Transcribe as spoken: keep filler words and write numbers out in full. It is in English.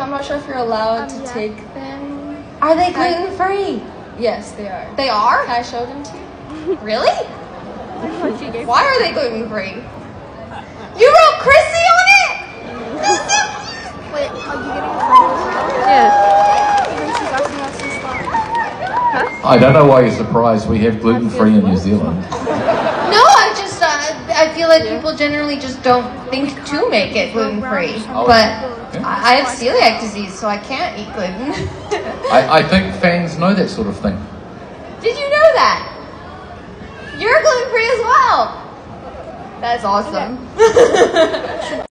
I'm not sure if you're allowed Um, to yeah. take them. Are they gluten free? Yes, they are. They are? Can I show them to you? Really? Why Why are they gluten free? You wrote Chrissy on it? Wait, are you getting a photo as well? Yeah. Even she's asking us to stop. I don't know why you're surprised. We have gluten free in New Zealand. No, I just, uh, I feel like people generally just don't think to make it gluten free. Oh, But yeah. I I have celiac disease, so I can't eat gluten. I, I think fans know that sort of thing. Did you know that? You're gluten free as well. That's awesome.